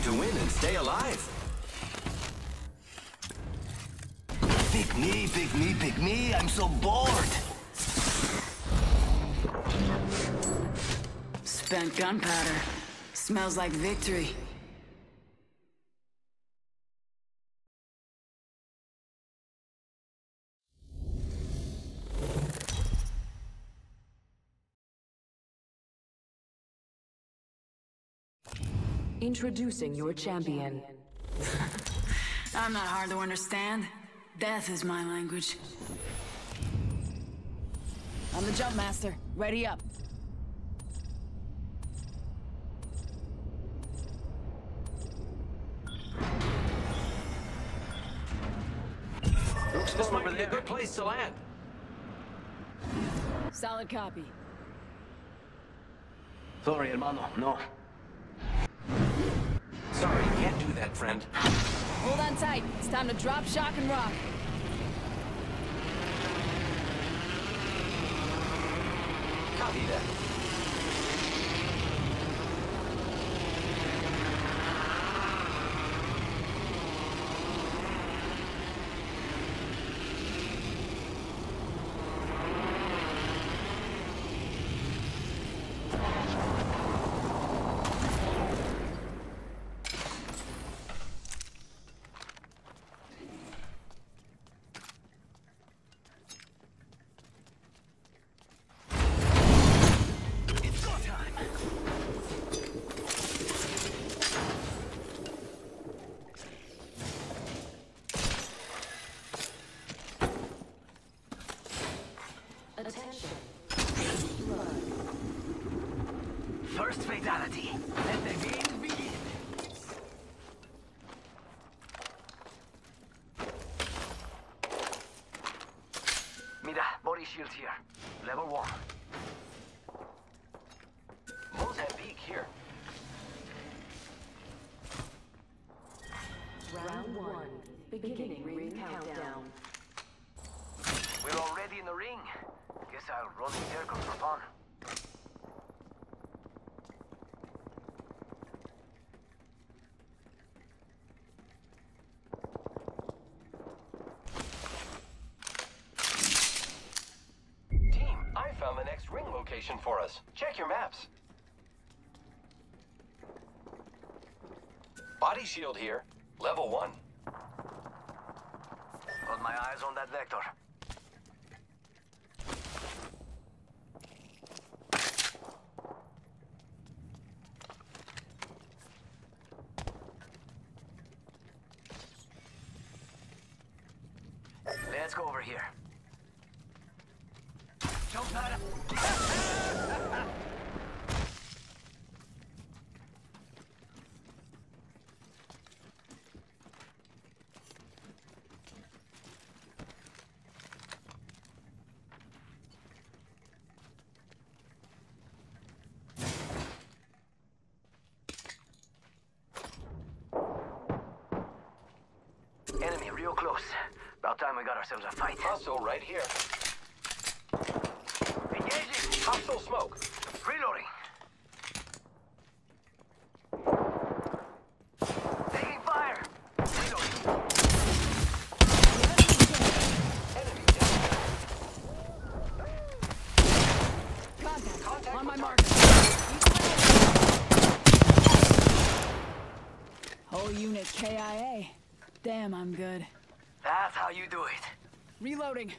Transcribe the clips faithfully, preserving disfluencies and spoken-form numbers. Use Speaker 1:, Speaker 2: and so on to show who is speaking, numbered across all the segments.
Speaker 1: to win and stay alive.
Speaker 2: Pick me, pick me, pick me. I'm so bored.
Speaker 3: Spent gunpowder. Smells like victory.
Speaker 4: Introducing your champion.
Speaker 3: I'm not hard to understand. Death is my language. I'm the jump master. Ready up.
Speaker 1: Looks this might be a good place to land.
Speaker 3: Solid copy.
Speaker 2: Sorry, hermano. No.
Speaker 1: Sorry, can't do that, friend.
Speaker 3: Hold on tight. It's time to drop, shock, and rock.
Speaker 1: Copy that.
Speaker 2: First fatality. Let the games begin. Mira, body shield here. Level one.
Speaker 1: Mozambique here.
Speaker 4: Round one. Beginning ring countdown.
Speaker 2: We're already in the ring. Guess I'll run in circles for fun.
Speaker 1: Team, I found the next ring location for us. Check your maps. Body shield here. Level one.
Speaker 2: Got my eyes on that vector. Let's go over here. Jump out. Enemy real close. About time we got ourselves a fight.
Speaker 1: Hostile right here.
Speaker 2: Engaging!
Speaker 1: Hostile smoke.
Speaker 2: Reloading. Taking fire. Reloading.
Speaker 1: Enemy down.
Speaker 3: Contact.
Speaker 1: Contact
Speaker 3: On my
Speaker 1: with
Speaker 3: mark. Whole unit K I A. Damn, I'm good.
Speaker 2: That's how you do it.
Speaker 3: Reloading.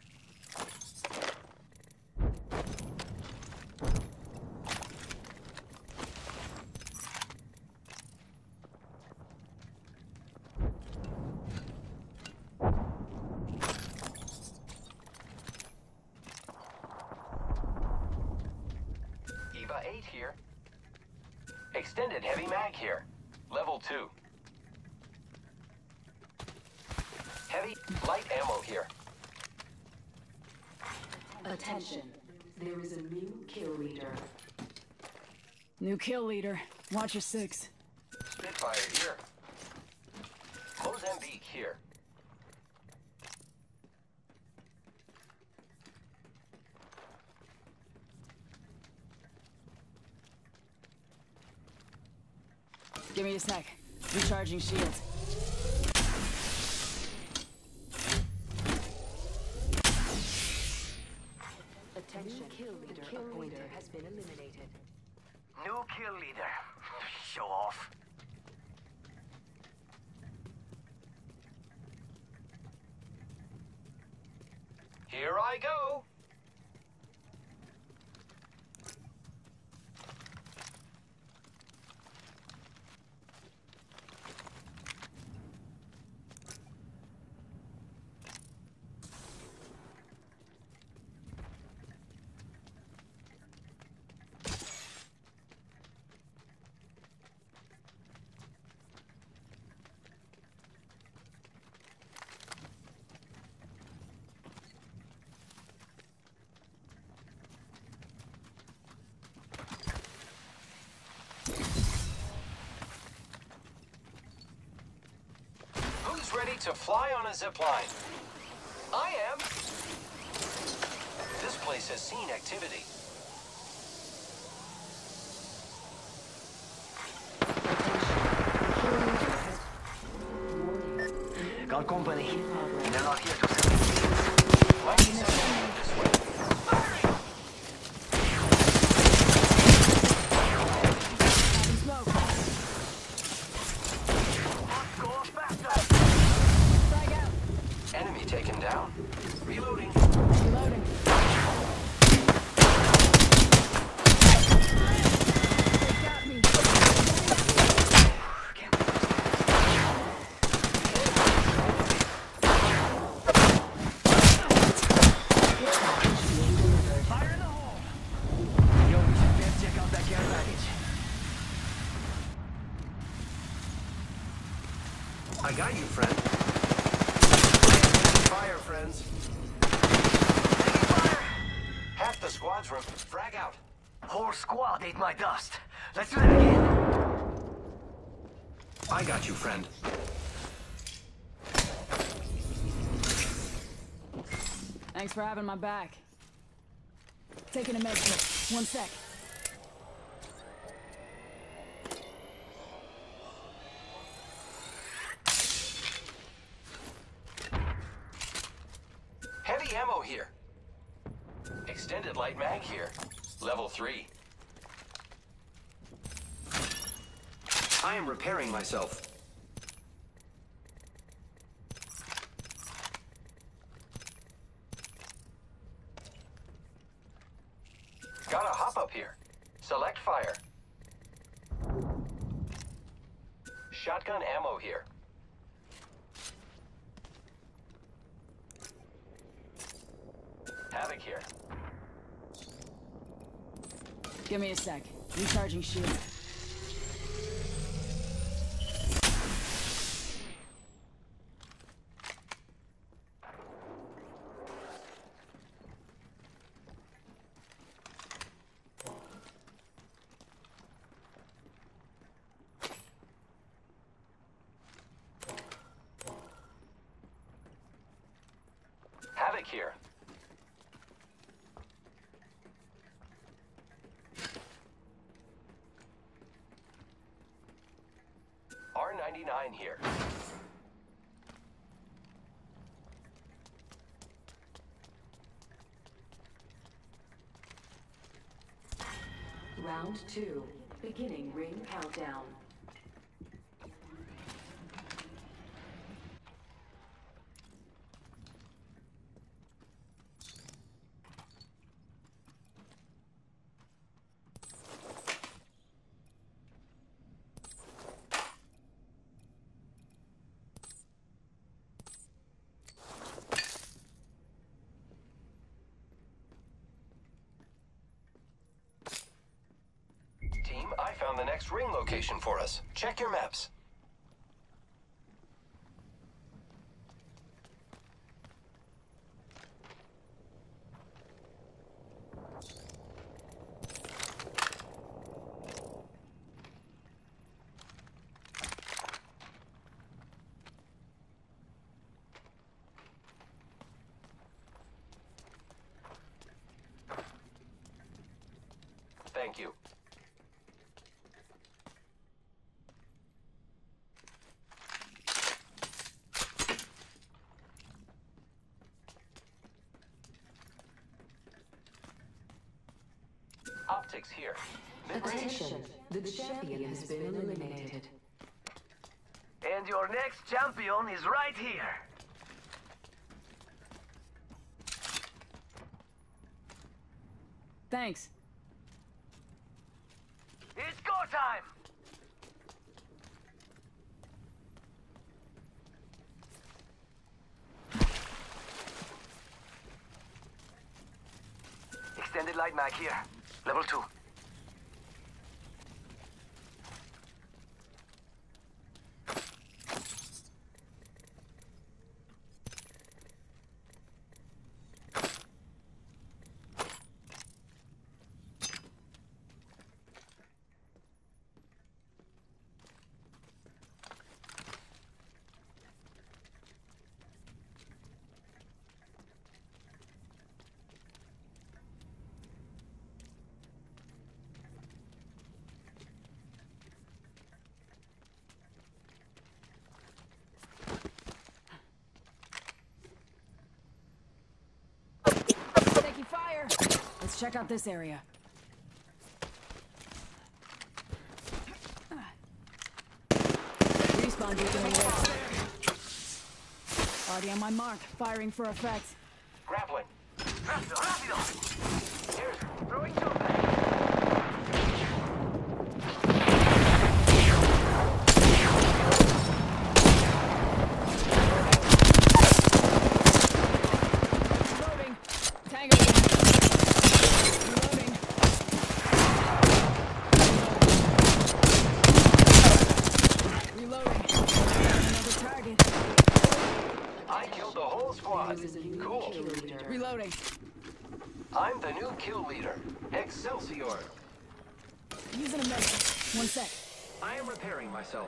Speaker 1: Eva eight here. Extended heavy mag here. Level two. Heavy light ammo here.
Speaker 4: Attention. There is a new kill leader.
Speaker 3: New kill leader. Watch your six.
Speaker 1: Spitfire here. Mozambique here.
Speaker 3: Give me a sec. Recharging shields.
Speaker 4: Attention, kill leader, the kill leader has been eliminated.
Speaker 2: New kill leader. Show off.
Speaker 1: Here I go. Ready to fly on a zipline. I am. This place has seen activity.
Speaker 2: Got company. They're not here to sell me.
Speaker 1: Might be something this way. Enemy taken down. Reloading.
Speaker 3: Reloading. They got me.
Speaker 2: Fire in the hole! Yo, we should best check out that care package.
Speaker 1: I got you, friend. Fire, friends.
Speaker 2: Fire!
Speaker 1: Half the squad's room. Frag out.
Speaker 2: Whole squad ate my dust. Let's do that again.
Speaker 1: I got you, friend.
Speaker 3: Thanks for having my back. Taking a med kit. One sec.
Speaker 1: Heavy ammo here. Extended light mag here. Level three. I am repairing myself. Gotta hop up here. Select fire. Shotgun ammo here. Havoc here.
Speaker 3: Give me a sec. Recharging shield.
Speaker 1: Havoc here. R ninety-nine here.
Speaker 4: Round two. Beginning ring countdown.
Speaker 1: Team, I found the next ring location for us. Check your maps. Thank you. Optics here. Mid-range.
Speaker 4: Attention, the champion has been eliminated.
Speaker 2: And your next champion is right here.
Speaker 3: Thanks.
Speaker 2: It's go time! Extended light mag here. Level two.
Speaker 3: Taking fire. Let's check out this area. Respawn beacon in the already on my mark, firing for effect.
Speaker 1: Grappling.
Speaker 2: Rápido, rápido! Here's throwing two back.
Speaker 3: Reloading. Tango. Reloading. Reloading. Another target.
Speaker 1: I killed the whole squad.
Speaker 4: There is a new
Speaker 1: Cool.
Speaker 4: kill leader.
Speaker 3: Reloading.
Speaker 1: I'm the new kill leader. Excelsior.
Speaker 3: Using a medicine. One sec.
Speaker 1: I am repairing myself.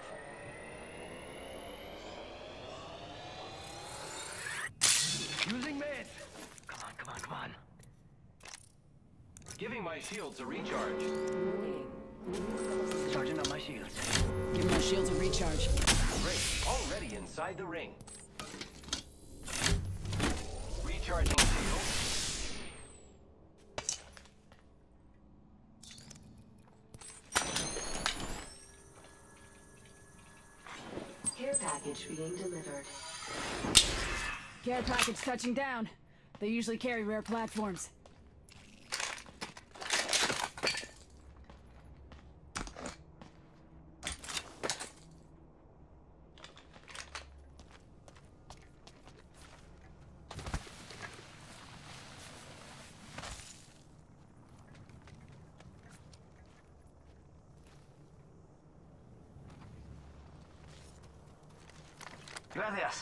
Speaker 1: Using meds.
Speaker 2: Come on, come on, come on.
Speaker 1: Giving my shields a recharge.
Speaker 2: Charging up my shields.
Speaker 3: Give my shields a recharge.
Speaker 1: Great. Already inside the ring. Recharging shield.
Speaker 4: Care package being delivered.
Speaker 3: Care package touching down. They usually carry rare platforms.
Speaker 2: Gracias.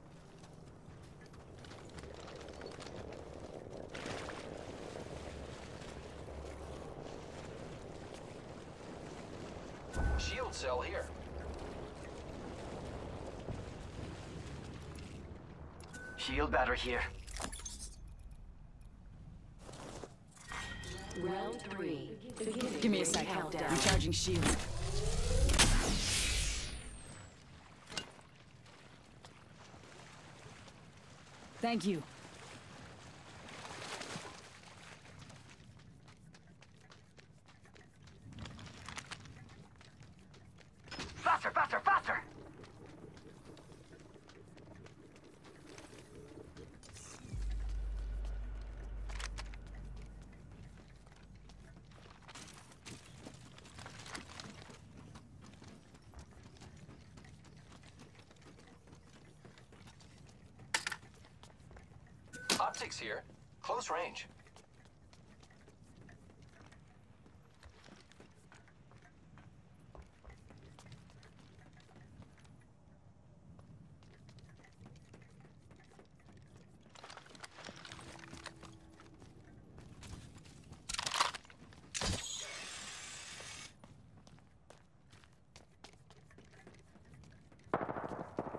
Speaker 1: Shield cell here.
Speaker 2: Shield battery here.
Speaker 4: Round three. Beginning
Speaker 3: Give me a
Speaker 4: ring
Speaker 3: sec.
Speaker 4: countdown.
Speaker 3: Recharging shields. Thank you.
Speaker 2: Faster, faster, faster!
Speaker 1: Optics here. Close range.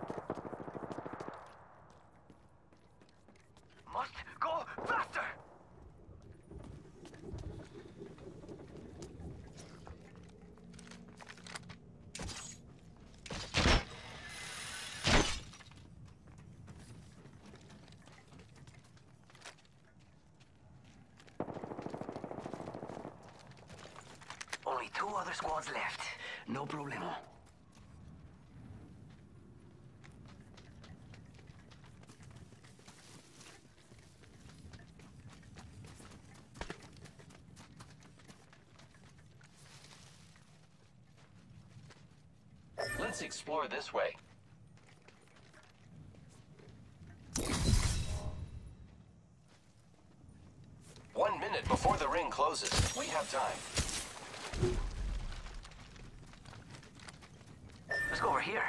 Speaker 2: Must go faster! only two other squads left. No problemo.
Speaker 1: Let's explore this way. One minute before the ring closes. We have time.
Speaker 2: Let's go over here.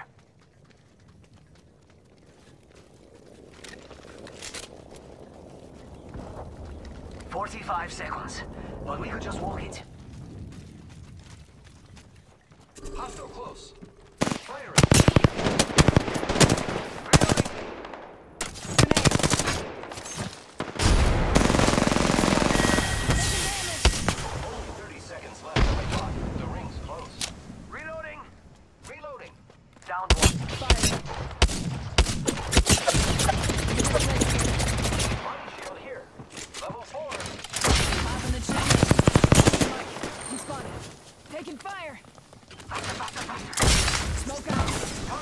Speaker 2: Forty-five seconds. But we could just walk it.
Speaker 1: Hostile close. Firing. Only thirty seconds left on the clock. The ring's close.
Speaker 2: Reloading.
Speaker 1: Reloading.
Speaker 2: Down one.
Speaker 3: Fire.
Speaker 1: Body shield here. Level four.
Speaker 3: Popping the chain. Mike, I'm spotted. Taking fire.
Speaker 2: Faster, faster, faster.
Speaker 3: Smoke out.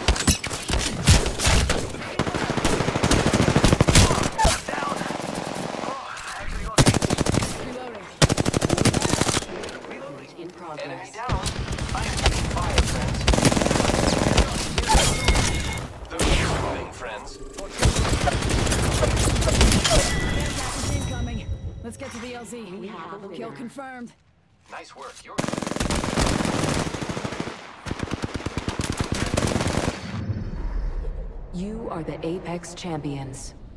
Speaker 2: Down. Oh, I actually got hit.
Speaker 3: Reloading.
Speaker 2: Reloading.
Speaker 4: In
Speaker 1: Enemy
Speaker 4: progress.
Speaker 1: down. I am taking fire, friends. The ring's moving, friends.
Speaker 3: Air package incoming. Let's get to the L Z.
Speaker 4: We have a
Speaker 3: Kill
Speaker 4: winner.
Speaker 3: confirmed.
Speaker 1: Nice work. You're...
Speaker 4: You are the Apex champions.